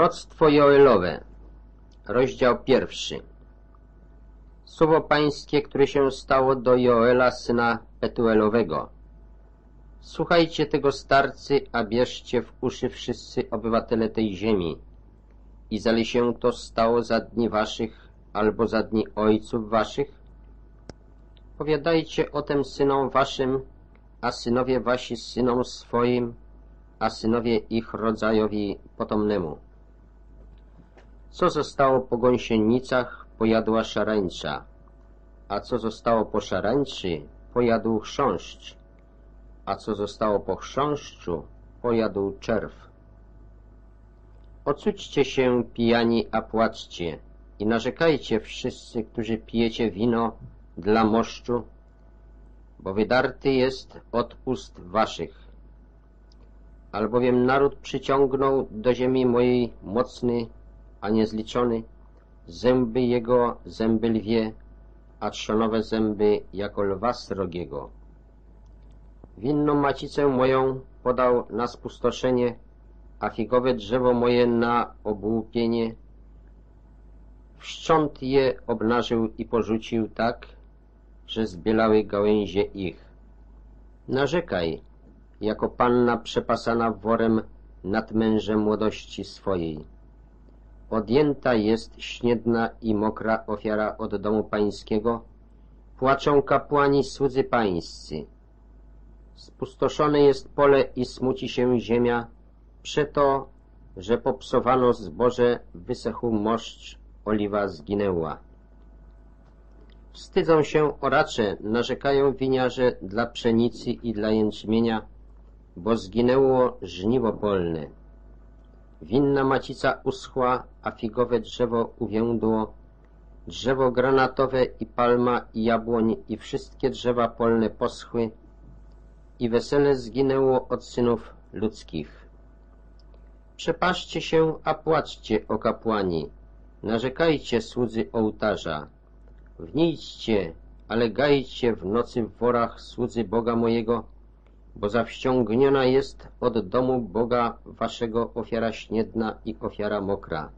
Proroctwo Joelowe, rozdział 1. Słowo pańskie, które się stało do Joela, syna Petuelowego. Słuchajcie tego, starcy, a bierzcie w uszy wszyscy obywatele tej ziemi. I zali się to stało za dni waszych, albo za dni ojców waszych? Powiadajcie o tym synom waszym, a synowie wasi synom swoim, a synowie ich rodzajowi potomnemu. Co zostało po gąsienicach, pojadła szarańcza, a co zostało po szarańczy, pojadł chrząszcz, a co zostało po chrząszczu, pojadł czerw. Ocućcie się, pijani, a płaczcie, i narzekajcie wszyscy, którzy pijecie wino dla moszczu, bo wydarty jest od ust waszych. Albowiem naród przyciągnął do ziemi mojej mocny, a niezliczony, zęby jego zęby lwie, a trzonowe zęby jako lwa srogiego. Winną macicę moją podał na spustoszenie, a figowe drzewo moje na obłupienie. Wszcząt je obnażył i porzucił tak, że zbielały gałęzie ich. Narzekaj, jako panna przepasana worem nad mężem młodości swojej. Odjęta jest śniedna i mokra ofiara od domu pańskiego, płaczą kapłani słudzy pańscy. Spustoszone jest pole i smuci się ziemia, przeto, że popsowano zboże, wysechł moszcz, oliwa zginęła. Wstydzą się oracze, narzekają winiarze dla pszenicy i dla jęczmienia, bo zginęło żniwo polne. Winna macica uschła, a figowe drzewo uwiędło, drzewo granatowe i palma i jabłoń i wszystkie drzewa polne poschły i wesele zginęło od synów ludzkich. Przepaszcie się, a płaczcie, o kapłani, narzekajcie, słudzy ołtarza. Wnijdźcie, ale gajcie w nocy w worach, słudzy Boga mojego, bo zawściągniona jest od domu Boga waszego ofiara śniedna i ofiara mokra.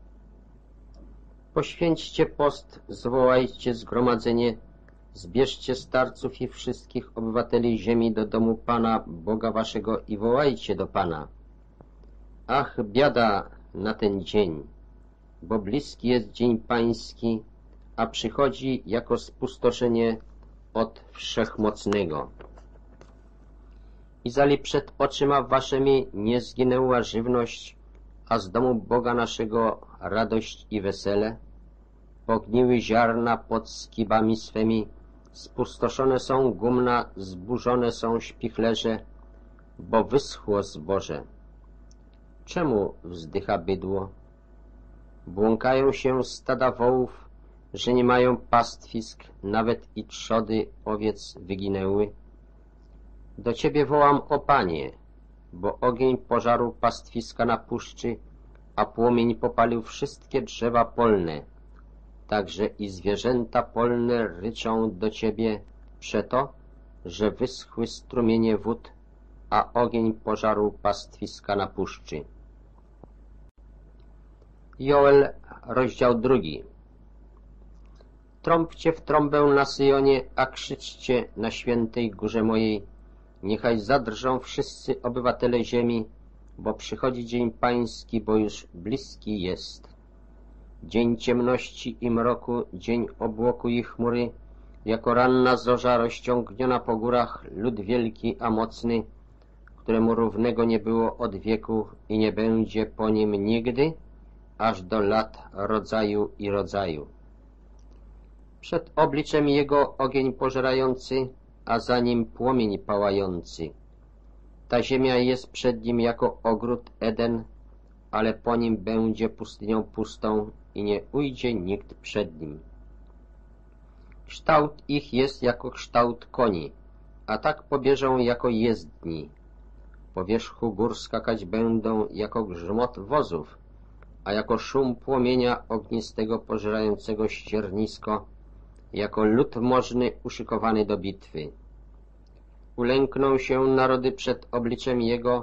Poświęćcie post, zwołajcie zgromadzenie, zbierzcie starców i wszystkich obywateli ziemi do domu Pana Boga waszego i wołajcie do Pana. Ach, biada na ten dzień, bo bliski jest dzień pański, a przychodzi jako spustoszenie od Wszechmocnego. I zali przed oczyma waszymi nie zginęła żywność, a z domu Boga naszego radość i wesele? Pogniły ziarna pod skibami swymi, spustoszone są gumna, zburzone są śpichlerze, bo wyschło zboże. Czemu wzdycha bydło? Błąkają się stada wołów, że nie mają pastwisk, nawet i trzody owiec wyginęły. Do Ciebie wołam, o Panie, bo ogień pożarł pastwiska na puszczy, a płomień popalił wszystkie drzewa polne. Także i zwierzęta polne ryczą do Ciebie przeto, że wyschły strumienie wód, a ogień pożarł pastwiska na puszczy. Joel, rozdział 2. Trąbcie w trąbę na Syjonie, a krzyczcie na świętej górze mojej. Niechaj zadrżą wszyscy obywatele ziemi, bo przychodzi dzień pański, bo już bliski jest. Dzień ciemności i mroku, dzień obłoku i chmury, jako ranna zorza rozciągniona po górach, lud wielki a mocny, któremu równego nie było od wieku i nie będzie po nim nigdy, aż do lat rodzaju i rodzaju. Przed obliczem jego ogień pożerający, a za nim płomień pałający. Ta ziemia jest przed nim jako ogród Eden, ale po nim będzie pustynią pustą i nie ujdzie nikt przed nim. Kształt ich jest jako kształt koni, a tak pobieżą jako jezdni. Po wierzchu gór skakać będą jako grzmot wozów, a jako szum płomienia ognistego pożerającego ściernisko, jako lud możny uszykowany do bitwy. Ulękną się narody przed obliczem Jego,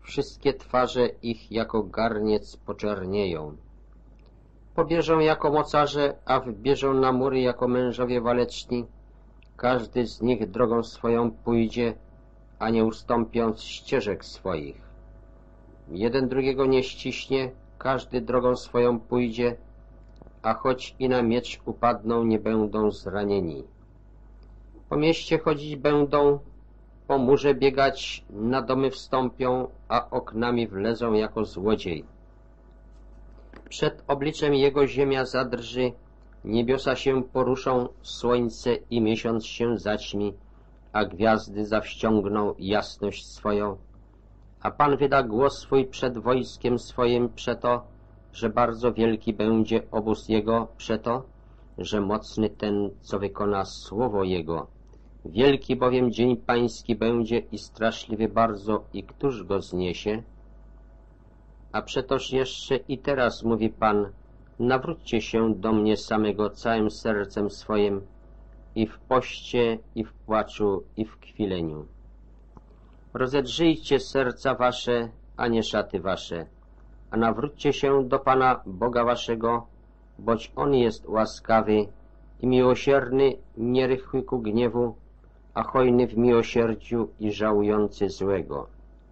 wszystkie twarze ich jako garniec poczernieją. Pobierzą jako mocarze, a wybierzą na mury jako mężowie waleczni. Każdy z nich drogą swoją pójdzie, a nie ustąpiąc ścieżek swoich. Jeden drugiego nie ściśnie, każdy drogą swoją pójdzie, a choć i na miecz upadną, nie będą zranieni. Po mieście chodzić będą, po murze biegać, na domy wstąpią, a oknami wlezą jako złodziej. Przed obliczem jego ziemia zadrży, niebiosa się poruszą, słońce i miesiąc się zaćmi, a gwiazdy zawściągną jasność swoją. A Pan wyda głos swój przed wojskiem swoim przeto, że bardzo wielki będzie obóz jego przeto, że mocny ten, co wykona słowo jego. Wielki bowiem dzień pański będzie i straszliwy bardzo, i któż go zniesie? A przetoż jeszcze i teraz mówi Pan, nawróćcie się do mnie samego całym sercem swoim, i w poście, i w płaczu, i w kwileniu. Rozedrzyjcie serca wasze, a nie szaty wasze, a nawróćcie się do Pana Boga waszego, boć On jest łaskawy i miłosierny, nierychły ku gniewu, a hojny w miłosierdziu i żałujący złego.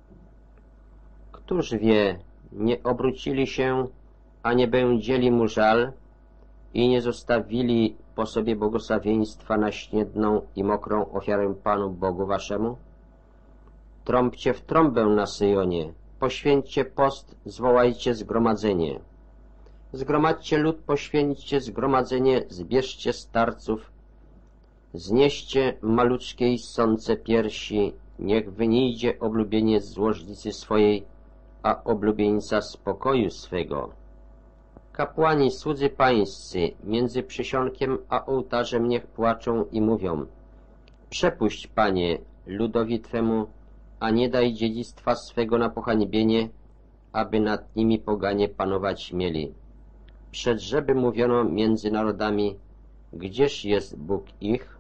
Któż wie, nie obrócili się, a nie będzieli mu żal i nie zostawili po sobie błogosławieństwa na śniedną i mokrą ofiarę Panu Bogu waszemu? Trąbcie w trąbę na Syjonie, poświęćcie post, zwołajcie zgromadzenie. Zgromadźcie lud, poświęćcie zgromadzenie, zbierzcie starców, znieście maluczkiej sące piersi, niech wynijdzie oblubieniec z łożnicy swojej, a oblubieńca z pokoju swego. Kapłani, słudzy pańscy, między przysionkiem a ołtarzem niech płaczą i mówią: przepuść, Panie, ludowi Twemu, a nie daj dziedzictwa swego na pohańbienie, aby nad nimi poganie panować mieli. Przed żeby mówiono między narodami, gdzież jest Bóg ich?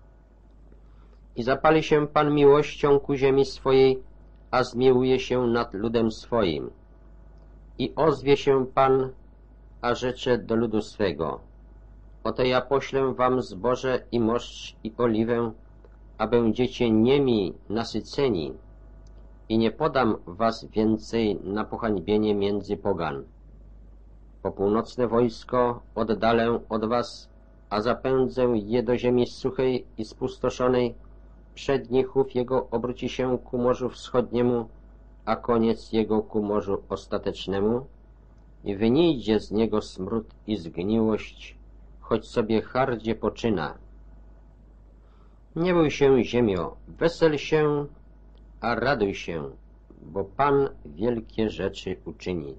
I zapali się Pan miłością ku ziemi swojej, a zmiłuje się nad ludem swoim. I ozwie się Pan, a rzecze do ludu swego: oto ja poślę wam zboże i moszcz i oliwę, a będziecie niemi nasyceni, i nie podam was więcej na pohańbienie między pogan. Po północne wojsko oddalę od was, a zapędzę je do ziemi suchej i spustoszonej. Przedni chów jego obróci się ku Morzu Wschodniemu, a koniec jego ku Morzu Ostatecznemu. I wynijdzie z niego smród i zgniłość, choć sobie hardzie poczyna. Nie bój się, ziemio, wesel się, a raduj się, bo Pan wielkie rzeczy uczyni.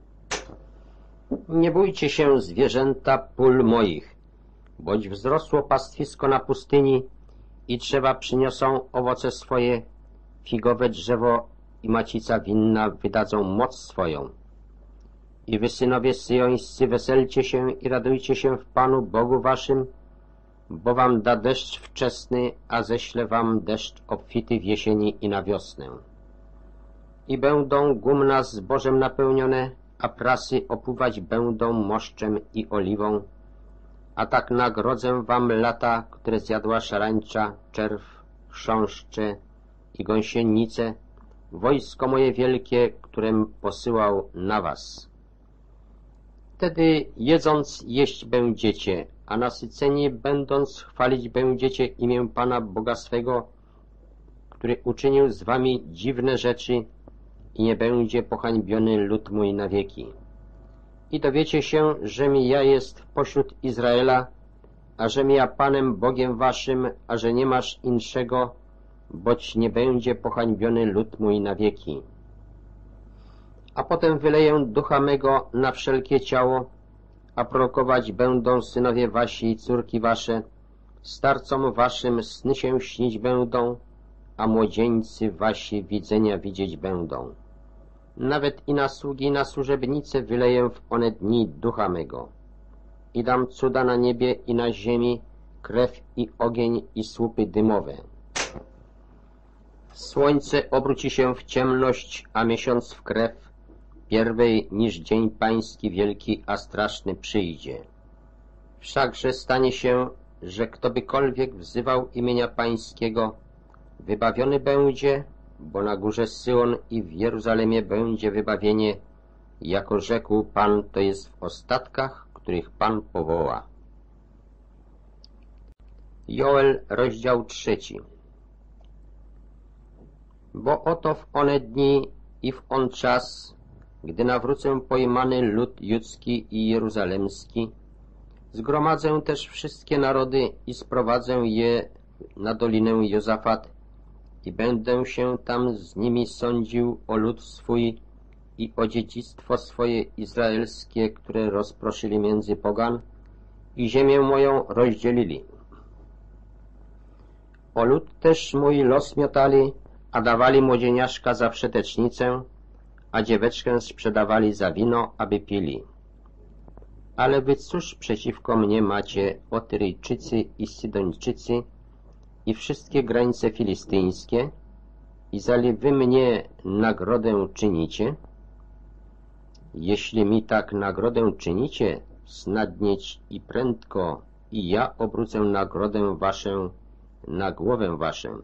Nie bójcie się, zwierzęta pól moich, boć wzrosło pastwisko na pustyni i drzewa przyniosą owoce swoje, figowe drzewo i macica winna wydadzą moc swoją. I wy, synowie syjońscy, weselcie się i radujcie się w Panu Bogu waszym, bo wam da deszcz wczesny, a ześle wam deszcz obfity w jesieni i na wiosnę. I będą gumna zbożem napełnione, a prasy opływać będą moszczem i oliwą, a tak nagrodzę wam lata, które zjadła szarańcza, czerw, chrząszcze i gąsienice, wojsko moje wielkie, którem posyłał na was. Wtedy jedząc jeść będziecie, a nasyceni będąc chwalić będziecie imię Pana Boga swego, który uczynił z wami dziwne rzeczy i nie będzie pohańbiony lud mój na wieki. I dowiecie się, że mi ja jest pośród Izraela, a że mi ja Panem Bogiem waszym, a że nie masz inszego, boć nie będzie pohańbiony lud mój na wieki. A potem wyleję ducha mego na wszelkie ciało, a prorokować będą synowie wasi i córki wasze, starcom waszym sny się śnić będą, a młodzieńcy wasi widzenia widzieć będą. Nawet i na sługi, i na służebnice wyleję w one dni ducha mego. I dam cuda na niebie i na ziemi, krew i ogień i słupy dymowe. Słońce obróci się w ciemność, a miesiąc w krew, pierwej niż dzień pański wielki a straszny przyjdzie. Wszakże stanie się, że ktobykolwiek wzywał imienia pańskiego, wybawiony będzie, bo na górze Syjon i w Jeruzalemie będzie wybawienie, jako rzekł Pan, to jest w ostatkach, których Pan powoła. Joel, rozdział 3. Bo oto w one dni i w on czas, gdy nawrócę pojmany lud judzki i jeruzalemski, zgromadzę też wszystkie narody i sprowadzę je na dolinę Jozafat i będę się tam z nimi sądził o lud swój i o dziedzictwo swoje izraelskie, które rozproszyli między pogan i ziemię moją rozdzielili. O lud też mój los miotali, a dawali młodzieniaszka za wszetecznicę, a dzieweczkę sprzedawali za wino, aby pili. Ale wy cóż przeciwko mnie macie, o Tyryjczycy i Sydończycy i wszystkie granice filistyńskie, i zali wy mnie nagrodę czynicie? Jeśli mi tak nagrodę czynicie, snadnieć i prędko, i ja obrócę nagrodę waszą na głowę waszą.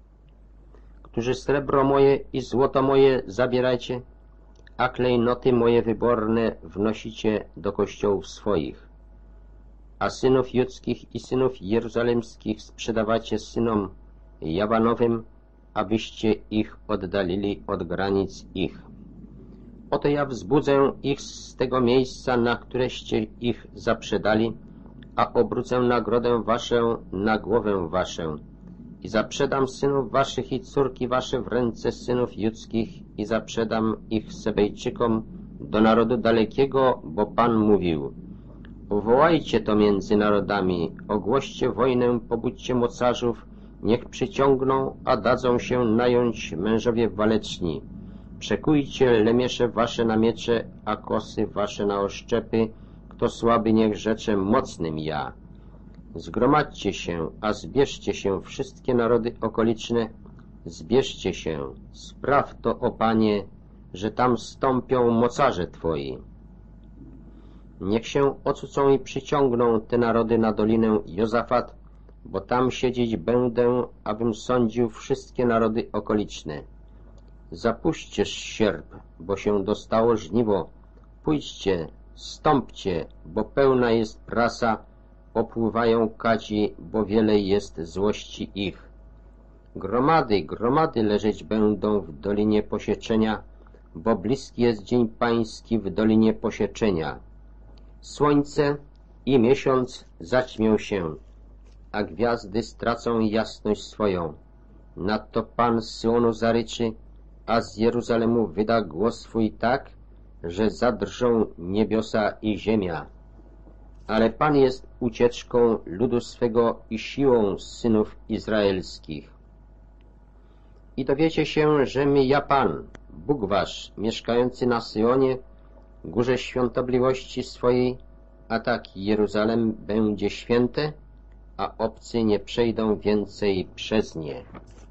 Którzy srebro moje i złoto moje zabierajcie, a klejnoty moje wyborne wnosicie do kościołów swoich. A synów judzkich i synów jeruzalemskich sprzedawacie synom Jawanowym, abyście ich oddalili od granic ich. Oto ja wzbudzę ich z tego miejsca, na któreście ich zaprzedali, a obrócę nagrodę waszą na głowę waszą. I zaprzedam synów waszych i córki wasze w ręce synów judzkich i zaprzedam ich Sebejczykom do narodu dalekiego, bo Pan mówił: Uwołajcie to między narodami, ogłoście wojnę, pobudźcie mocarzów, niech przyciągną, a dadzą się nająć mężowie waleczni. Przekujcie lemiesze wasze na miecze, a kosy wasze na oszczepy, kto słaby niech rzecze mocnym ja. Zgromadźcie się, a zbierzcie się wszystkie narody okoliczne, zbierzcie się, spraw to, o Panie, że tam stąpią mocarze Twoi. Niech się ocucą i przyciągną te narody na dolinę Jozafat, bo tam siedzieć będę, abym sądził wszystkie narody okoliczne. Zapuśćcie sierp, bo się dostało żniwo, pójdźcie, stąpcie, bo pełna jest prasa, opływają kadzi, bo wiele jest złości ich. Gromady, gromady leżeć będą w dolinie posieczenia, bo bliski jest dzień pański w dolinie posieczenia. Słońce i miesiąc zaćmią się, a gwiazdy stracą jasność swoją. Nadto Pan z Syjonu zaryczy, a z Jeruzalemu wyda głos swój tak, że zadrżą niebiosa i ziemia. Ale Pan jest ucieczką ludu swego i siłą synów izraelskich. I dowiecie się, że ja Pan, Bóg wasz, mieszkający na Syjonie, górze świątobliwości swojej, a tak Jeruzalem będzie święte, a obcy nie przejdą więcej przez nie.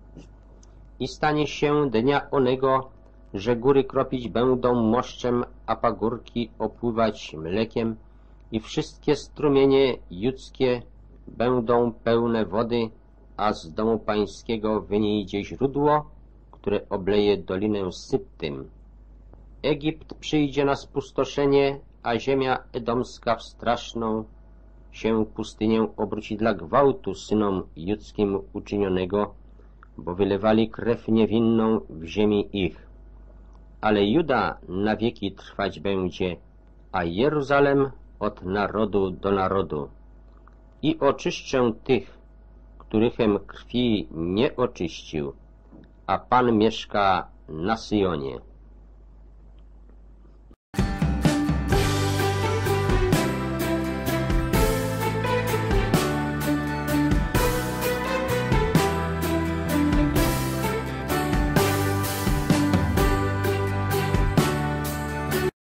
I stanie się dnia onego, że góry kropić będą moszczem, a pagórki opływać mlekiem, i wszystkie strumienie judzkie będą pełne wody, a z domu pańskiego wyniedzie źródło, które obleje dolinę Syttym. Egipt przyjdzie na spustoszenie, a ziemia edomska w straszną się pustynię obróci dla gwałtu synom judzkim uczynionego, bo wylewali krew niewinną w ziemi ich. Ale Juda na wieki trwać będzie, a Jeruzalem od narodu do narodu. I oczyszczę tych, którychem krwi nie oczyścił, a Pan mieszka na Syjonie.